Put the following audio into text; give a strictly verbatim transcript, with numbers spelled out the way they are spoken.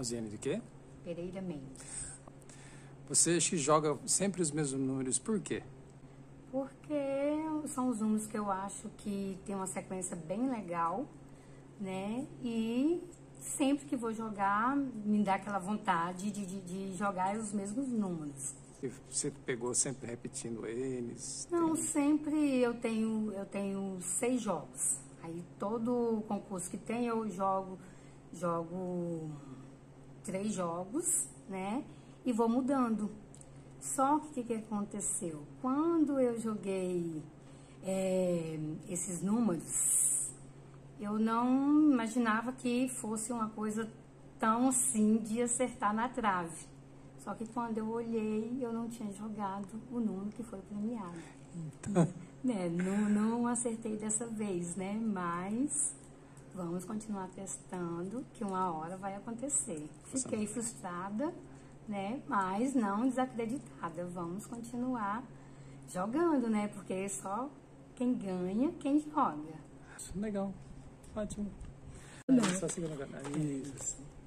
Rosiane de quê? Pereira Mendes. Você acha que joga sempre os mesmos números, por quê? Porque são os números que eu acho que tem uma sequência bem legal, né? E sempre que vou jogar, me dá aquela vontade de, de, de jogar os mesmos números. E você pegou sempre repetindo eles? Não, tem... sempre eu tenho, eu tenho seis jogos. Aí todo concurso que tem eu jogo, jogo três jogos, né? E vou mudando. Só que o que, que aconteceu? Quando eu joguei é, esses números, eu não imaginava que fosse uma coisa tão assim de acertar na trave. Só que quando eu olhei, eu não tinha jogado o número que foi premiado. Então, né, não, não acertei dessa vez, né? Mas vamos continuar testando, que uma hora vai acontecer. Fiquei frustrada, né? Mas não desacreditada. Vamos continuar jogando, né? Porque só quem ganha, quem joga. Legal, ótimo. É, só seguir na... Isso.